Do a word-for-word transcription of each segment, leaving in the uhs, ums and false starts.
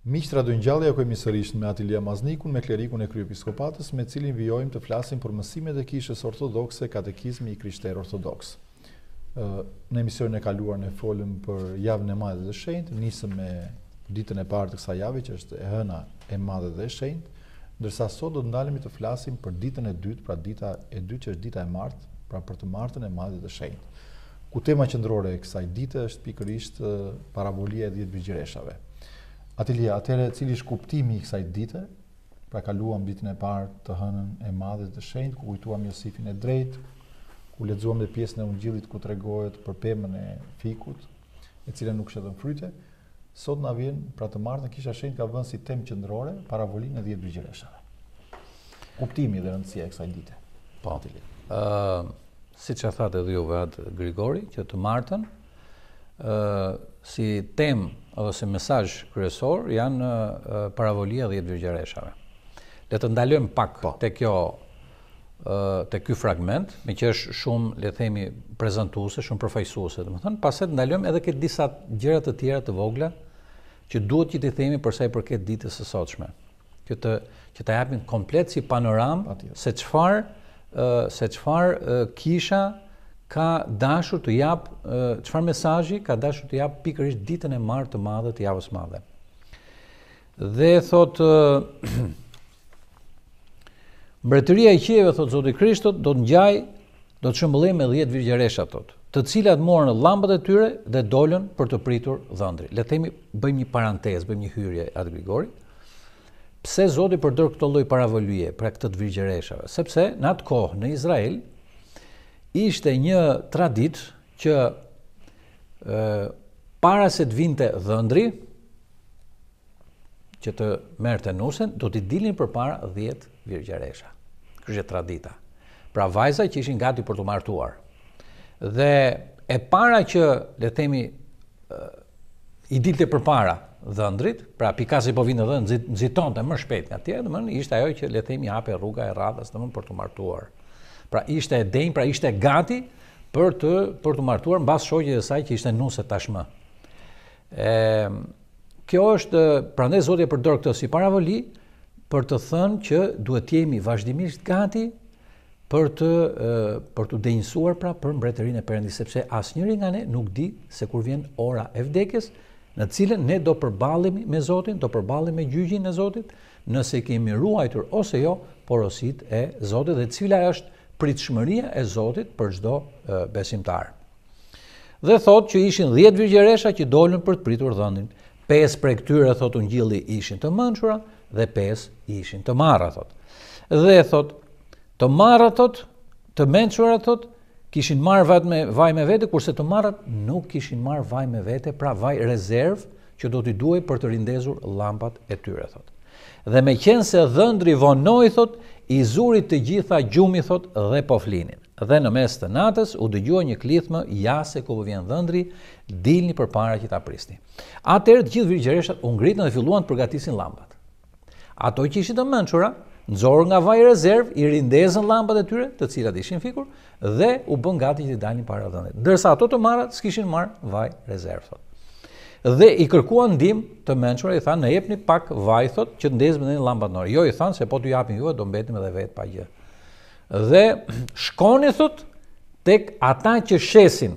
Miq radiongjallje, jako jemi sërish me ilia Maznikun, me klerikun e kryepiskopatës, me cilin vijojmë të flasim për mësimet e Kishës Orthodhokse, katekizmi i Krishterë Orthodhoks. Në emisionin e kaluar ne folëm për javën e Madhe dhe Shenjtë, nisëm me ditën e parë të kësaj jave, që është e hëna e Madhe dhe Shenjtë, ndërsa sot do të ndalemi të flasim për ditën e dytë, pra dita e dytë që është dita e Martë, pra për të Martën e Madhe dhe Shenjtë. Ku tema qendrore e kësaj dite është pikërisht parabolia e dhjetë virgjëreshave. Ilia, atëherë cili është kuptimi i kësaj dite? Pra kaluam ditën e parë të hënën e Madhe të Shenjtë, ku kujtuam Josifin e drejtë, ku lexuam dhe pjesën e Ungjillit ku tregohet për pemën e fikut, e cila nuk shëdhën fryte. Sot na vjen pra të Martën, Kisha e Shenjtë ka vënë si temë qendrore parabolinë e dhjetë virgjëreshave. Kuptimi dhe rëndësia e kësaj dite. Po, Ilia. Uh, siç e thatë edhe juve atë Grigori, që të Martën uh, si temë edhe si mesazh kryesor janë uh, paravolia e dhjetë virgjëreshave. Le të ndalojmë pak po. te kjo uh, te ky fragment, me që është shumë, le të themi, prezantuese, shumë përfaqësuese, domethënë, pastaj të ndalojmë edhe këtë disa gjëra të tjera të vogla që duhet që t'i themi për sa i përket ditës së sotshme. Që të që ta japin komplet si panoramë se çfarë uh, se çfarë uh, kisha ka dashur të jap, çfarë mesazhi ka dashur të jap pikërisht ditën e martë të madhe të javës madhe. Dhe thot mbretëria e qiejve, thot Zoti Krishtot, do të ngjaj, do të shëmbëllej me dhjetë virgjëresha, thot, të cilat morën llambat e tyre dhe dolën për të pritur dhëndri. Le të themi, bëjmë një parantezë, bëjmë një hyrje atë Grigori. Pse Zoti përdor këtë lloj paravolie për këtë të virgjëreshave? Sepse në atë kohë në Izrael ishte një tradit që e, para se të vinte dhëndri, që të merrte nusen, do t'i dilnin përpara dhjetë virgjëresha. Kjo është tradita. Pra vajza që ishin gati për të martuar. Dhe e para që, le themi, e, i dilte përpara dhëndrit, pra pikasi po vinte dhëndri, nxitonte më shpejt nga tjerë, domethënë ishte ajo që, le themi, hape rruga e radhës, domethënë për të martuar. Pra ishte e denjë, pra ishte gati për të për të martuar mbas shoqes së saj që ishte nuse tashmë. Ë kjo është, prandaj Zoti e përdor këtë si paravoli për të thënë që duhet të jemi vazhdimisht gati për të e, për të denjësuar pra për mbretërinë e Perëndis, sepse asnjëri nga ne nuk di se kur vjen ora e vdekjes, në cilën ne do përballemi me Zotin, do përballemi me gjyqin e Zotit, nëse kemi ruajtur ose jo porositë e Zotit dhe cila është pritshmëria e Zotit për çdo e, besimtar. Dhe thot që ishin dhjetë virgjëresha që dolën për të pritur dhëndin. Pesë prej këtyre, thot Ungjilli, ishin të mençura dhe pesë ishin të marra, thot. Dhe thot, të marra, thot, të mençura, thot, kishin marrë vaj me, vaj me vete, kurse të marrat nuk kishin marrë vaj me vete, pra vaj rezervë që do t'i duhej për të rindezur llampat e tyre, thot. Dhe me qenë se dhëndri vonoi, thot, i zurit të gjitha gjumi, thot, dhe po flinin. Dhe në mes të natës u dëgjua një klithmë, ja se ku vjen dhëndri, dilni përpara që ta prisni. Atëherë të gjithë virgjëreshat u ngritën dhe filluan të përgatisin llampat. Ato që ishin të mençura, nxorën nga vaji rezerv, i rindezën llampat e tyre, të cilat ishin fikur, dhe u bën gati që të dalin para dhëndrit. Ndërsa ato të marrat s'kishin marrë vaj rezerv, thot. Dhe i kërkuan ndihmë të mençura, i thanë, na jepni pak vaj, thot, që të ndezmë në llampat nore. Jo, i thanë, se po t'ju japim juve, do mbetim edhe vetë pa gjë. Dhe shkoni, thot, tek ata që shesin.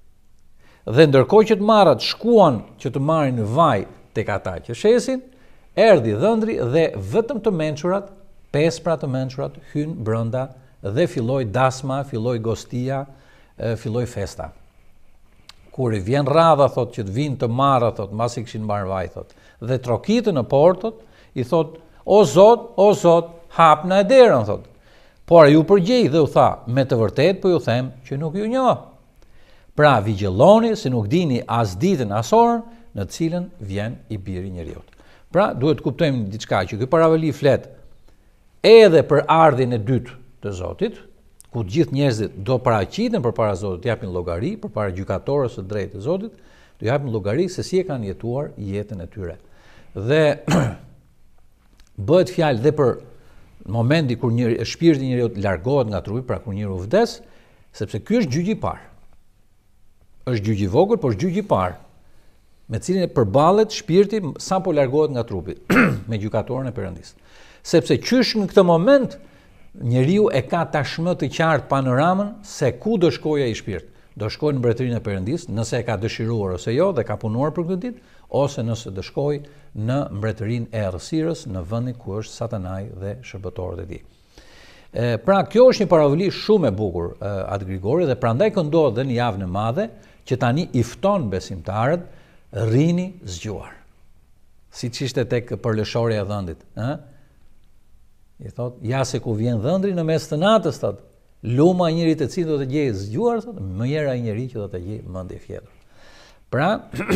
Dhe ndërkohë që të marrat shkuan që të marrin vaj tek ata që shesin, erdhi dhëndri dhe vetëm të mençurat, pesë pra të mençurat, hynë brenda dhe filloi dasma, filloi gostia, filloi festa. Kur i vjen radha, thot, që të vinë të marra, thot, mbasi kishin marrë vaj, thot, dhe trokitën në portë, thot, i thot, o Zot, o Zot, hap na e derën, thot. Por ju përgjej dhe u tha, me të vërtet po ju them që nuk ju njoh. Pra vigjelloni se nuk dini as ditën as orën në cilën vjen i biri i njeriut. Pra duhet kuptojmë diçka, që ky paravoli flet edhe për ardhin e dytë të Zotit, ku të gjithë njerëzit do paraqiten përpara Zotit, të japin llogari përpara gjykatores së drejtë të Zotit, do japin llogari se si e kanë jetuar jetën e tyre. Dhe bëhet fjalë dhe për momenti kur një shpirti i njeriu largohet nga trupi, pra kur njeriu vdes, sepse ky është gjyqi i parë. Është gjyqi i vogël, por është gjyqi i parë. me cilin e përballet shpirti sa po largohet nga trupi me gjykatorin e Perëndis. Sepse qysh në këtë moment njeriu e ka tashmë të qartë panoramën se ku do shkojë ai shpirt. Do shkojë në mbretërinë e Perëndis, nëse e ka dëshiruar ose jo dhe ka punuar për këtë ditë, ose nëse do shkojë në mbretërinë e errësirës, në vendin ku është Satanai dhe shërbëtorët e tij. E, pra kjo është një paravoli shumë e bukur e, atë Grigori, dhe prandaj këndohet dhe në javën e madhe që tani i fton besimtarët rrini zgjuar. Siç ishte tek përlëshorja e dhëndit, ë? I thot, ja se ku vjen dhëndri në mes të natës, thot, luma e njëri të cilë do të gjejë zgjuar, thot, mëjera e njëri që do të gjejë mendje fjetër. Pra,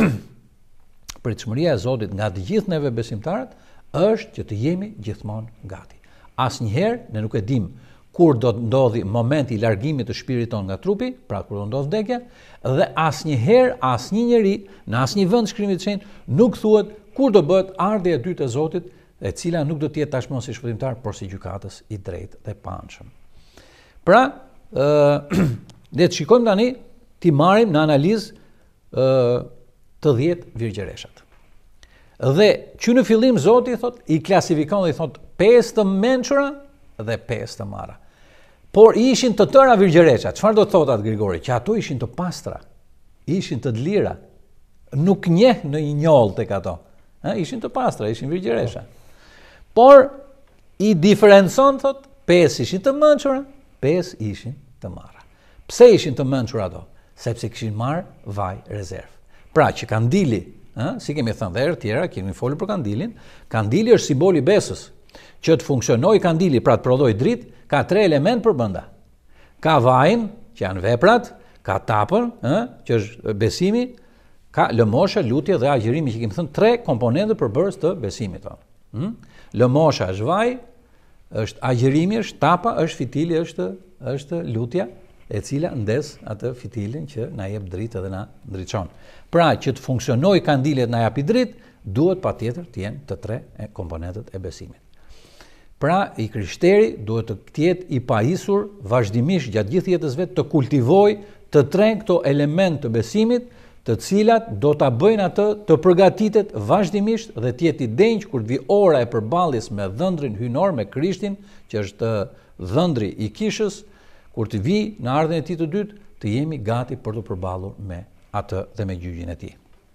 pritshmëria e Zotit nga të gjithë neve besimtarët është që të jemi gjithmonë gati. Asnjëherë ne nuk e dim kur do të ndodhi momenti i largimit të shpirtit ton nga trupi, pra kur do ndodh vdekja, dhe asnjëherë asnjë njeri në asnjë vend shkrimit të shenjtë nuk thuhet kur do bëhet ardhja e dytë e Zotit, e cila nuk do të jetë tashmë si shpëtimtar, por si gjykatës i drejtë dhe panshëm. Pra, ë le të shikojmë tani, ti marrim në analizë ë të dhjetë virgjereshat. Dhe që në fillim Zoti thot, i klasifikon dhe i thot pesë të mençura dhe pesë të marra. Por ishin të tëra virgjeresha. Çfarë do të thotë atë Grigori? Që ato ishin të pastra, ishin të lira, nuk njeh në një njoll tek ato. Ha, ishin të pastra, ishin virgjeresha. Por i diferencon thot, pesë ishin të mençura, pesë ishin të marra. Pse ishin të mençura ato? Sepse kishin marrë vaj rezervë. Pra që kandili, ha, si kemi thënë dhe herë tjera, kemi folur për kandilin, kandili është simboli besës. Që të funksionojë kandili, pra të prodhojë dritë, ka tre element përbrenda. Ka vajin, që janë veprat, ka tapën, ë, që është besimi, ka lëmosha, lutje dhe agjërimi, që kemi thënë tre komponente përbërës të besimit tonë. Hm? Lëmosha është vaj, është agjërimi, është tapa, është fitili, është është lutja, e cila ndes atë fitilin që na jep dritë dhe na ndriçon. Pra, që të funksionojë kandili dhe na japi dritë, duhet patjetër të jenë të tre komponentët e besimit. Pra, i krishteri duhet të jetë i pajisur vazhdimisht gjatë gjithë jetës vet të kultivojë të tre këto element të besimit, të cilat do ta bëjnë atë të përgatitet vazhdimisht dhe të jetë i denjë kur të vi ora e përballjes me dhëndrin hynor, me Krishtin, që është dhëndri i kishës, kur të vi në ardhmën e tij të dytë, të jemi gati për të përballur me atë dhe me gjyqjen e tij.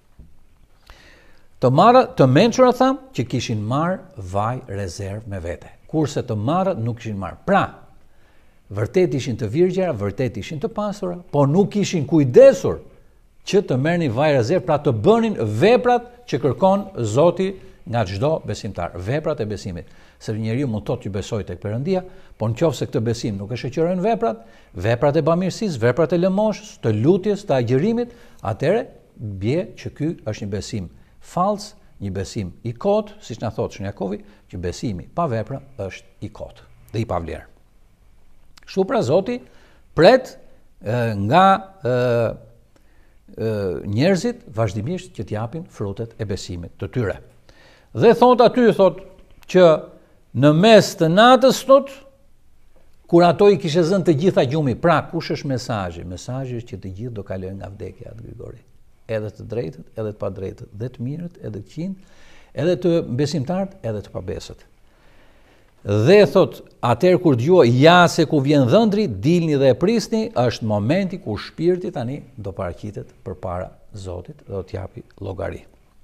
Të marra, të mençura tham që kishin marr vaj rezervë me vete, kurse të marrat nuk kishin marr. Pra, vërtet ishin të virgjera, vërtet ishin të pasura, po nuk kishin kujdesur që të merrnin vaj rezervë, pra të bënin veprat që kërkon Zoti nga çdo besimtar, veprat e besimit. Se njeriu mund të thotë që besoj tek Perëndia, po nëse këtë besim nuk e shoqërojnë veprat, veprat e bamirësisë, veprat e lëmoshës, të lutjes, të agjërimit, atëherë bie që ky është një besim fals, një besim i kotë, siç na thotë Shënjakovi, që besimi pa vepra është i kotë dhe i pavlerë. Kështu pra Zoti pret e, nga e, e, njerëzit vazhdimisht që t'japin frutet e besimit të tyre. Dhe thot aty thot që në mes të natës thot, kur ato i kishe zënë të gjitha gjumi, pra kush është mesazhi? Mesazhi është që të gjithë do kalojnë nga vdekja atë Grigori. Edhe të drejtët, edhe të padrejtët, dhe të mirët, edhe të qindë, edhe të besimtarët, edhe të pabesët. Dhe thot, atëherë kur dëgjoj, ja se ku vjen dhëndri, dilni dhe e prisni, është momenti ku shpirti tani do paraqitet përpara Zotit dhe do t'japi llogari.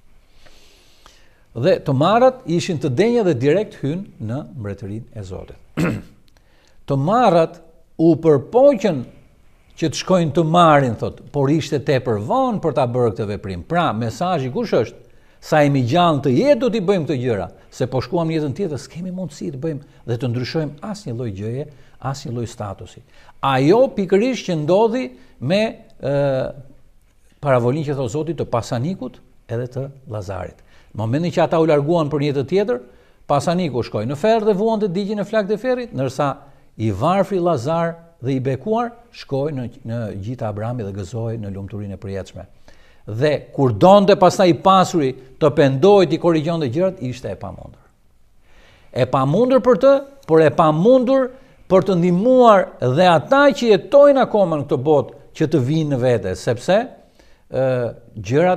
Dhe të marrat ishin të denjë dhe direkt hynë në mbretërinë e Zotit. Të marrat u përpoqën që të shkojnë të marrin, thot, por ishte tepër vonë për ta bërë këtë veprim. Pra, mesazhi kush është? Sa jemi gjallë të jetë do t'i bëjmë këtë gjëra, se po shkuam në jetën tjetër, s'kemi mundësi të bëjmë dhe të ndryshojmë asnjë lloj gjëje, asnjë lloj statusi. Ajo pikërisht që ndodhi me e, paravolinë që thot Zoti të Pasanikut edhe të Llazarit. Në momentin që ata u larguan për një jetë tjetër, Pasaniku shkoi në ferr dhe vuante digjin e flakët e ferrit, ndërsa i varfri Llazar dhe i bekuar shkoi në, në gjita Abrahamit dhe gëzoi në lumturinë e përjetshme. Dhe kur donte pastaj i pasuri të pendohej të korrigjonte gjërat, ishte e pamundur. E pamundur për të, por e pamundur për të ndihmuar dhe ata që jetojnë akoma në këtë botë që të vinë në vete, sepse ë gjërat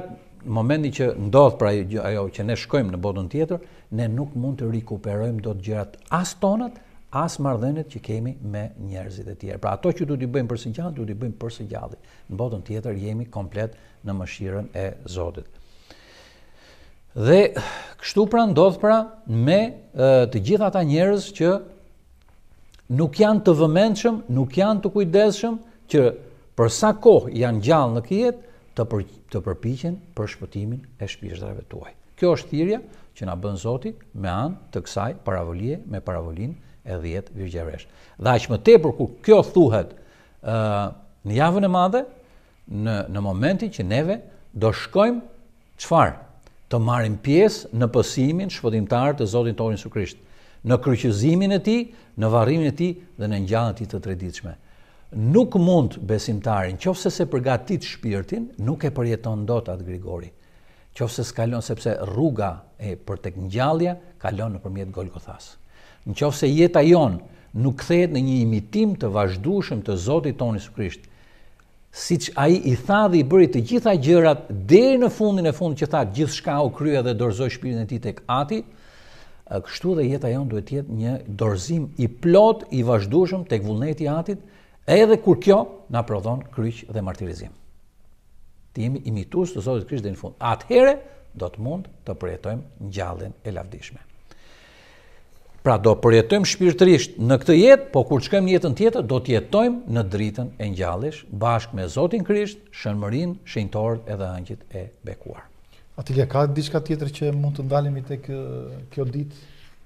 në momentin që ndodh pra ajo që ne shkojmë në botën tjetër, ne nuk mund të rikuperojmë dot gjërat as tonat, as marrëdhëniet që kemi me njerëzit e tjerë. Pra ato që duhet i bëjmë për së gjallë, duhet i bëjmë për së gjalli. Në botën tjetër jemi komplet në mëshirën e Zotit. Dhe kështu pra ndodh pra me e, të gjitha ata njerëz që nuk janë të vëmendshëm, nuk janë të kujdesshëm, që për sa kohë janë gjallë në këtë jetë të, për, të përpiqen për shpëtimin e shpirtrave tuaj. Kjo është thirrja që na bën Zoti me anë të kësaj paravolie me paravolinë e dhjetë virgjëresh. Dhe aq më tepër kur kjo thuhet uh, në javën e madhe, në, në momentin që neve do shkojmë çfarë? Të marrim pjesë në pësimin shpëtimtar të Zotit tonë Jezu Krisht, në kryqëzimin e tij, në varrimin e tij dhe në ngjalljen e tij të treditshme. Nuk mund besimtari, nëse se përgatit shpirtin, nuk e përjeton dot atë Grigori. Nëse s'kalon, sepse rruga e për tek ngjallja kalon nëpërmjet Golgothas. Nëse jeta jon nuk kthehet në një imitim të vazhdueshëm të Zotit tonë Jezu Krisht, siç ai i tha dhe i bëri të gjitha gjërat deri në fundin e fundit që tha gjithçka u krye dhe dorëzoi shpirtin e tij tek Ati, kështu dhe jeta jon duhet të jetë një dorëzim i plot, i vazhdueshëm tek vullneti i Atit, edhe kur kjo na prodhon kryq dhe martirizim. Të jemi imitues të Zotit Krisht deri në fund. Atëherë do të mund të përjetojmë ngjalljen e lavdishme. Pra do përjetojmë shpirtërisht në këtë jetë, po kur shkojmë në jetën tjetër do të jetojmë në dritën e ngjalljes bashkë me Zotin Krisht, shënmërinë, shenjtorët edhe angjëjt e bekuar. Atilja, ka diçka tjetër që mund të ndalemi tek kjo ditë?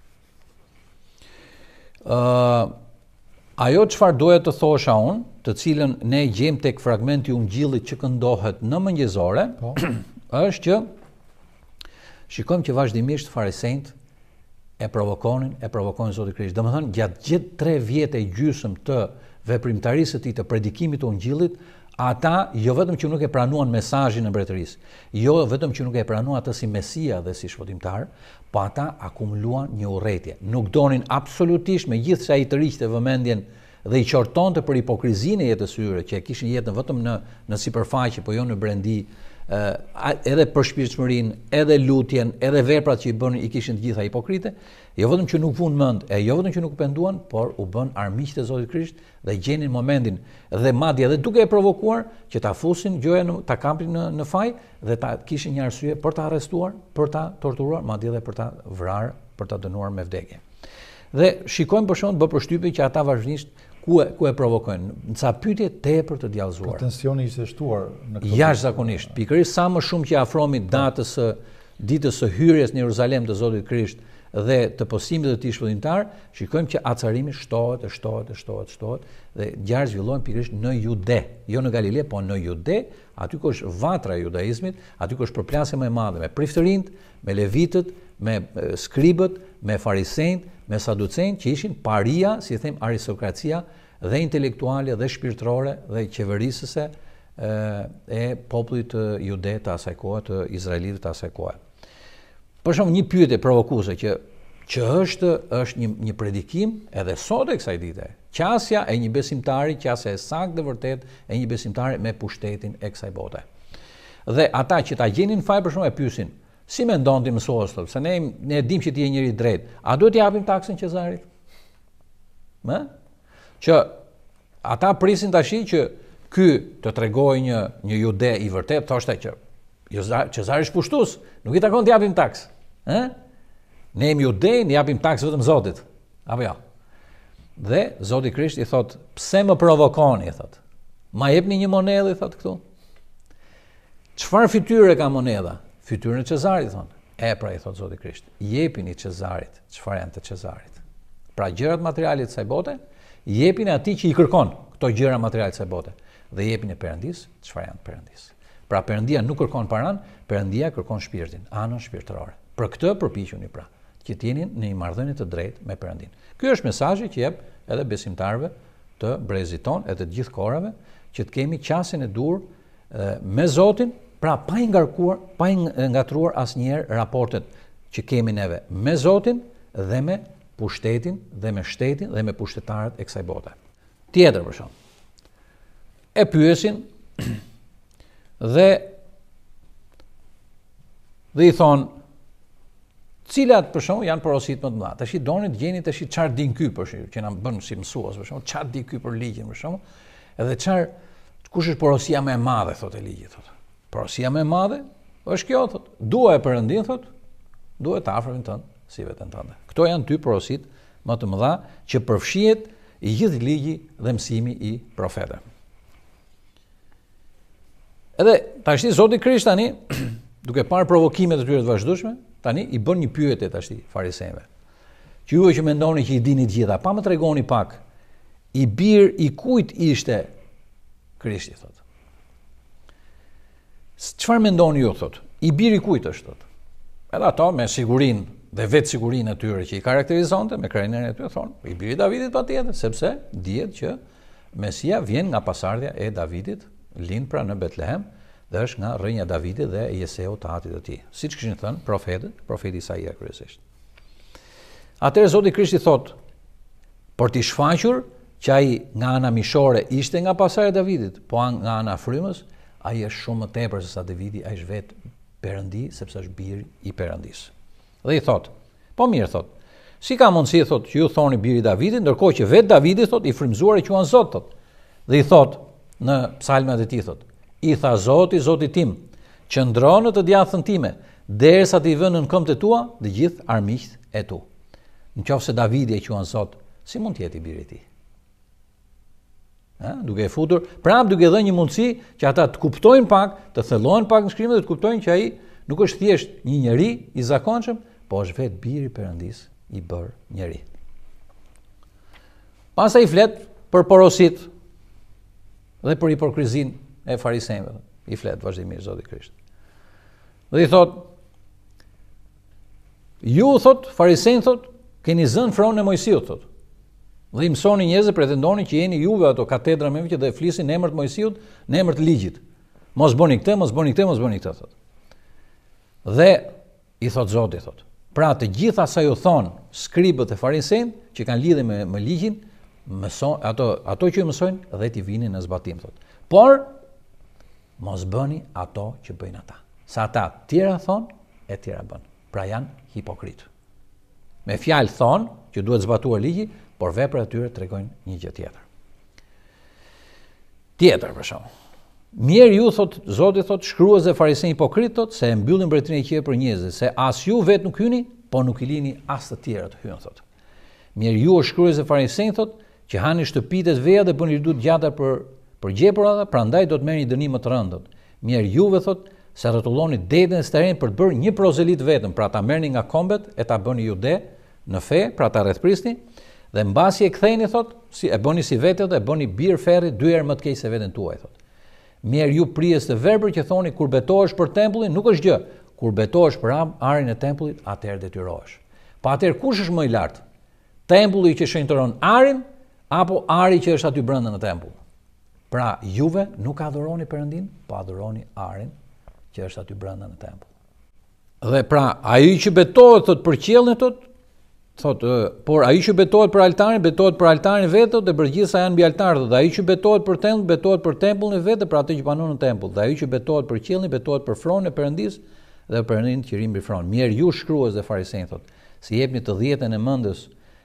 Uh, ajo çfarë doja të thosha unë, të cilën ne gjejmë tek fragmenti i Ungjillit që këndohet në mëngjesore, po. është që shikojmë që vazhdimisht farisejt e provokonin, e provokonin Zotin Krisht. Domethënë, gjatë gjithë tre vjetë e gjysmë të veprimtarisë së tij të predikimit të Ungjillit, ata jo vetëm që nuk e pranuan mesazhin e mbretërisë, jo vetëm që nuk e pranuan atë si Mesia dhe si shpëtimtar, po ata akumuluan një urrëtie. Nuk donin absolutisht, megjithse ai të riqte vëmendjen dhe i qortonte për hipokrizinë e jetës së tyre, që e kishin jetën vetëm në në sipërfaqe, po jo në brendi, Uh, edhe për shpirtshmërinë, edhe lutjen, edhe veprat që i bënin i kishin të gjitha hipokrite, jo vetëm që nuk vunë mend, e jo vetëm që nuk penduan, por u bën armiqtë e Zotit Krisht dhe gjenin momentin dhe madje edhe duke e provokuar që ta fusin gjojën, ta kapin në, në faj dhe ta kishin një arsye për ta arrestuar, për ta torturuar, madje edhe për ta vrarë, për ta dënuar me vdekje. Dhe shikojmë për shembull bë përshtypje që ata vazhdimisht ku e, ku e provokojnë, në ca pyetje tepër të djallëzuara. Tensioni ishte shtuar në këtë. Jashtëzakonisht. Pikërisht sa më shumë që afrohemi datës së ditës së hyrjes në Jeruzalem të Zotit Krisht dhe të posimit të tij shpëtimtar, shikojmë që acarimi shtohet, e shtohet, e shtohet, shtohet dhe ngjarjet zhvillohen pikërisht në Jude, jo në Galile, po në Jude, aty ku është vatra e judaizmit, aty ku është përplasja më e madhe me prifërinjt, me levitët, me skribët, me farisejt, me saducejt që ishin paria, si them, aristokracia dhe intelektuale dhe shpirtërore dhe qeverisëse e, e popullit të Jude të asaj kohe, të Izraelitit të asaj kohe. Për shembull, një pyetje provokuese që që është është një një predikim edhe sot e kësaj dite. Qasja e një besimtari, qasja e saktë dhe vërtet e një besimtari me pushtetin e kësaj bote. Dhe ata që ta gjenin faj për shembull e pyesin, si mendon ti mësues, se ne ne dim që ti je njëri i drejtë, a duhet t'i japim taksën Qezarit? Më? Që ata prisin tash që ky të tregojë një një jude i vërtet, thoshte që Qezari është pushtues, nuk i takon t'i japim taks. Ë? Ne jemi judej, ne japim taks vetëm Zotit. Apo jo? Dhe Zoti Krisht i thot, pse më provokoni, i thot. Ma jepni një monedhë, i thot këtu. Çfarë fytyre ka monedha? Fytyrën e Qezarit, thon. E pra, i thot Zoti Krisht, jepini Qezarit çfarë janë të Qezarit. Pra gjërat materiale të kësaj bote, jepini atij që i kërkon këto gjëra materiale të kësaj bote dhe jepini Perëndis çfarë janë Perëndis. Pra Perëndia nuk kërkon paran, Perëndia kërkon shpirtin, anën shpirtërore. Për këtë përpiquni pra, që të jeni në një marrëdhënie të drejtë me Perëndin. Ky është mesazhi që jep edhe besimtarëve të brezit ton, edhe të gjithë kohërave, që të kemi qasjen e dur me Zotin, pra pa i ngarkuar, pa i ngatruar asnjëherë raportet që kemi neve me Zotin dhe me pushtetin dhe me shtetin dhe me pushtetarët e kësaj bote. Tjetër për shemb. E pyesin dhe dhe i thonë, cilat për shembull janë porositë më të mëdha. Tash i doni të gjeni tash çfarë din ky për shembull, që na bën si mësues për shembull, çfarë di ky për ligjin për shembull, edhe çfarë kush është porosia më e madhe thotë ligji thotë. Porosia më e madhe është kjo thotë. Dua e Perëndin thotë, duhet të afërmin tënd si veten tënde. Këto janë dy porositë më të mëdha që përfshihet i gjithë ligji dhe mësimi i profetëve. Edhe tash Zoti Krisht tani, duke parë provokimet e tyre të vazhdueshme, tani i bën një pyetje tash farisejve. Që juve që mendoni që i dini të gjitha, pa më tregoni pak, i bir i kujt ishte Krishti thotë. Çfarë mendoni ju thotë? I bir i kujt është thotë? Edhe ato me sigurinë dhe vetë sigurinë e tyre që i karakterizonte me krajnerin e tyre thonë, i biri i Davidit patjetër, sepse dihet që Mesia vjen nga pasardhja e Davidit, lind pra në Betlehem, dhe është nga rrënja e Davidit dhe Jeseu të atit të tij. Siç kishin thënë profetët, profeti Isaia kryesisht. Atëherë Zoti Krishti thotë, por t'i shfaqur që ai nga ana mishore ishte nga pasardhja e Davidit, po nga ana frymës, ai është shumë më tepër se sa Davidi, ai është vetë Perëndi, sepse është biri i Perëndisë. Dhe i thotë, po mirë thotë, si ka mundësi thotë që ju thoni biri i Davidit, ndërkohë që vetë Davidi thotë i frymzuar e quan Zot thotë. Dhe i thotë në psalmat e tij thotë, i tha Zoti, Zoti tim, qëndro në të djathën time, derisa t'i vënë në këmbët e tua dhe gjithë armiqt e tu. Nëse Davidi e quan Zot, si mund të jetë i biri i tij? Ha, duke e futur, prap duke dhënë një mundësi që ata të kuptojnë pak, të thellohen pak në shkrimet dhe të kuptojnë që ai nuk është thjesht një njeri i zakonshëm, po është vetë biri i Perëndisë i bërë njeri. Pastaj i flet për porositë dhe për hipokrizinë e farisejve, i flet vazhdimisht Zoti Krisht. Dhe i thot, ju thot, farisejnë thot, keni zënë fronën e Mojsiut thot. Dhe i mësoni njerëzve, pretendoni që jeni juve ato katedra me që dhe flisin në emër të Mojsiut, në emër të ligjit. Mos bëni këtë, mos bëni këtë, mos bëni këtë thot. Dhe i thot Zoti thot, pra të gjitha sa ju thon skribët e farisejnë që kanë lidhje me, me ligjin, mëson, ato, ato që ju mësojnë dhe t'i vinin në zbatim thot. Por mos bëni ato që bëjnë ata. Sa ata tjera thon, e tjera bën. Pra janë hipokrit. Me fjalë thon që duhet zbatuar ligji, por veprat e tyre tregojnë një gjë tjetër. Tjetër për shembull. Mirë ju thot Zoti thot shkruas dhe farisejë hipokrit thot se e mbyllin mbretërinë e qiellit për njerëzit, se as ju vetë nuk hyni, po nuk i lini as të tjerët të hyjnë thot. Mirë ju shkruas dhe farisejë thot që hani shtëpitë të veja dhe bëni lut gjata për për gjepura, prandaj do të merrni dënim më të rëndë. Mirë juve thot se rrotulloni detin e sterin për të bërë një prozelit vetëm, pra ta merrni nga kombet e ta bëni jude në fe, pra ta rrethprisni. Dhe mbasi e ktheni thot, si e bëni si vetet, e bëni bir ferri dy herë më të keq se veten tuaj thot. Mirë ju prijes të verbër që thoni kur betohesh për tempullin, nuk është gjë. Kur betohesh për arin e tempullit, atëherë detyrohesh. Pa atëherë kush është më i lartë? Tempulli që shenjtëron arin apo ari që është aty brenda në tempull? Pra juve nuk adhuroni Perëndin, po adhuroni arin që është aty brenda në tempull. Dhe pra ai që betohet thot për qiellin thot, thot, por ai që betohet për altarin, betohet për altarin vetë dhe për gjithsa janë mbi altar, dhe ai që betohet për tempull, betohet për tempullin vetë, për atë që banon në tempull. Dhe ai që betohet për qiellin, betohet për fronën e Perëndisë dhe Perëndin që rim mbi fronë. Mirë ju shkruas dhe farisejnë thot, si jepni të dhjetën e mendës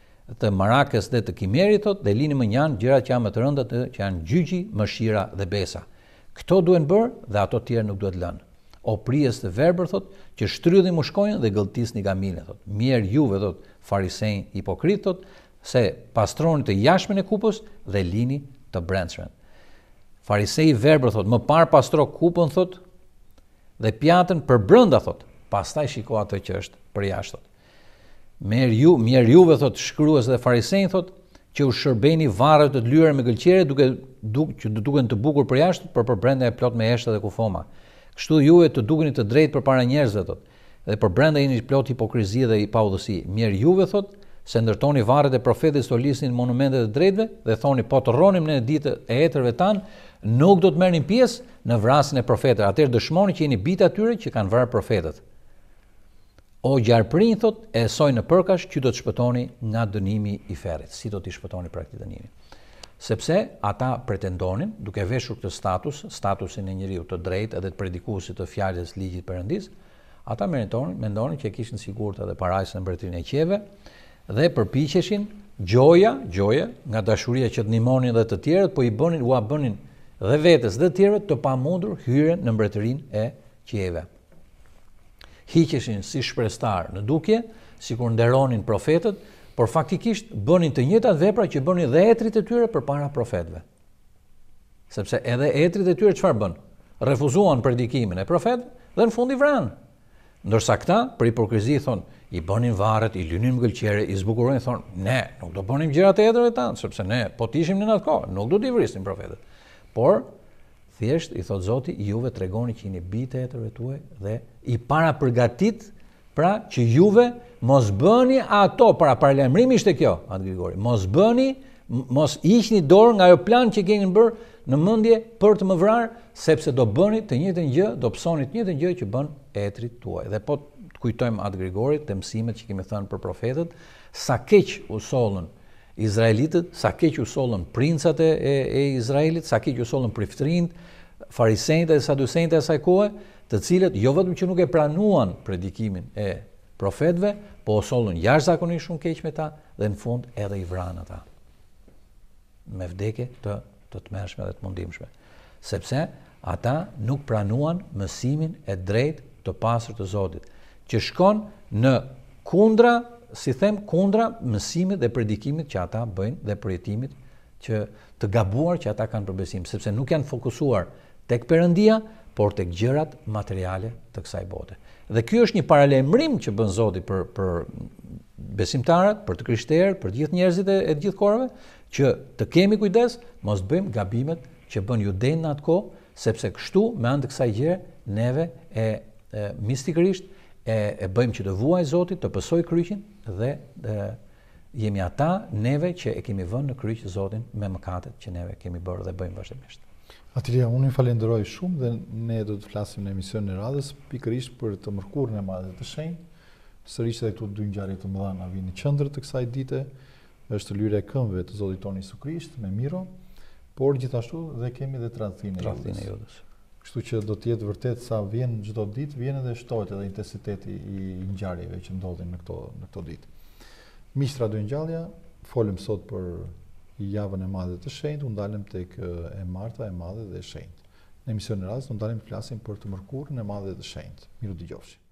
të marakës dhe të kimerit thot, dhe lini më njanë gjërat që janë më të rënda që janë gjyqi, mëshira dhe besa. Këto duhen bërë dhe ato të tjera nuk duhet lënë. O prijes të verbër thot, që shtrydhin mushkojnë dhe gëlltisni gaminën thot. Mirë juve thot, farisejnë hipokrit thot, se pastroni të jashtmen e kupës dhe lini të brendshmen. Farisej verbër thot, më parë pastro kupën thot, dhe pjatën për brenda thot, pastaj shiko atë që është për jashtë thot. Mirë ju, mirë juve thot, shkruas dhe farisejnë thot, që u shërbeni varret të lyera me gëlqere duke duke që duken të bukur për jashtë, por për brenda e plot me heshta dhe kufoma. Kështu juve të dukeni të drejtë përpara njerëzve thot, dhe për brenda jeni plot hipokrizi dhe i paudhësi. Mirë juve thot, se ndërtoni varret e profetit të lisnin monumentet e drejtëve dhe thoni po të rronim në ditë e etërve tan, nuk do të merrnin pjesë në vrasjen e profetëve. Atëherë dëshmoni që jeni bitë atyre që kanë vrarë profetët. O gjarprinj thot, e soj në përkash që do të shpëtoni nga dënimi i ferrit. Si do t'i shpëtoni për këtë dënimi? Sepse ata pretendonin, duke veshur këtë status, statusin e njeriu të drejtë edhe të predikuesit të fjalës ligjit Perëndis, ata mendonin, mendonin që kishin sigurt edhe parajsën e mbretërinë e qeve dhe përpiqeshin gjoja, gjoja nga dashuria që të ndihmonin dhe të tjerët, po i bënin, ua bënin dhe vetes dhe të tjerët të pamundur hyrjen në mbretërinë e qeve. Hiqeshin si shprestar në dukje, sikur nderonin profetët, por faktikisht bënin të njëjtat vepra që bënin dhe etrit e tyre përpara profetëve. Sepse edhe etrit e tyre çfarë bën? Refuzuan predikimin e profetëve dhe në fund i vranë. Ndërsa këta, për hipokrizi, thonë, i bënin varret, i lynin gëlqere, i zbukuronin, thonë, ne nuk do bënim gjërat e etërve tanë, sepse ne po të ishim në atë kohë, nuk do t'i vrisnim profetët. Por thjesht i thot Zoti, juve tregoni që jeni bijtë e etërve tuaj dhe i para përgatit pra që juve mos bëni ato, para paralajmërimi ishte kjo, atë Grigori, mos bëni, mos hiqni dorë nga ajo plan që keni bërë në mendje për të më vrarë, sepse do bëni të njëjtën gjë, do psoni të njëjtën gjë që bën etrit tuaj. Dhe po të kujtojmë atë Grigorit, të mësimet që kemi thënë për profetët, sa keq u sollën izraelitët, sa keq u sollën princat e, e Izraelit, sa keq u sollën priftërinjt, farisejt dhe saducejt e asaj kohe, të cilët jo vetëm që nuk e pranuan predikimin e profetëve, po u sollën jashtëzakonisht shumë keq me ta dhe në fund edhe i vranë ata me vdekje të të tmerrshme dhe të mundimshme. Sepse ata nuk pranuan mësimin e drejtë të pastër të Zotit, që shkon në kundra, si them, kundra mësimit dhe predikimit që ata bëjnë dhe përjetimit që të gabuar që ata kanë për besim, sepse nuk janë fokusuar tek Perëndia, por tek gjërat materiale të kësaj bote. Dhe ky është një paralajmërim që bën Zoti për për besimtarët, për të krishterët, për të gjithë njerëzit e, e të gjithë kohërave, që të kemi kujdes, mos bëjmë gabimet që bën Judejnë në atë kohë, sepse kështu me anë të kësaj gjëre neve e, e mistikërisht e, e bëjmë që të vuajë Zoti, të pësoj kryqin dhe e, jemi ata neve që e kemi vënë në kryq Zotin me mëkatet që neve kemi bërë dhe bëjmë vazhdimisht. Atilia, unë ju falenderoj shumë dhe ne do të flasim në emisionin e radhës pikërisht për të mërkurën e Madhe të Shenjtë. Sërish edhe këtu dy ngjarje të mëdha na vinë në qendër të kësaj dite. Është lyra e këmbëve të Zotit tonë Jezu Krisht me miro, por gjithashtu dhe kemi dhe tradhtinë e Judës. Kështu që do të jetë vërtet sa vjen çdo ditë, vjen edhe shtohet edhe intensiteti i ngjarjeve që ndodhin në këto në këto ditë. Miq radiongjallja, folëm sot për javën e Madhe të Shenjtë, u ndalëm tek e Marta, e Madhe dhe e Shenjtë. Në emisionin e radhës u ndalim të flasim për të mërkurën e Madhe të Shenjtë. Miru dëgjofshi.